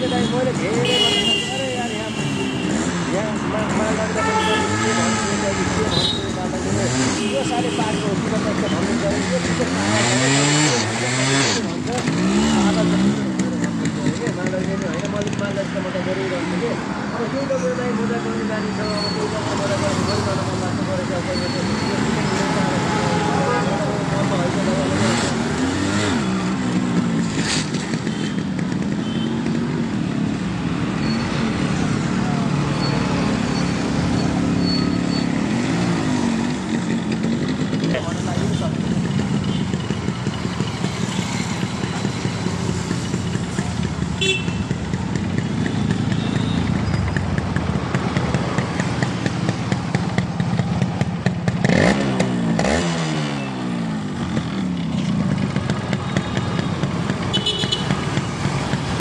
मैले दाइ मैले धेरै अरे यार यहाँ माल लाग्दा पनि के भन्छु यो साले पार्टीको हो कि भन्नु पऱ्यो यो विशेष होइन मैले माललाई मजा गरिरहन्छु कि अब केही तपाईँलाई मजा गर्ने जाने छ अब केही तपाईँलाई मजा गर्ने गरिरहन मन लाग्छ गरेको Beep.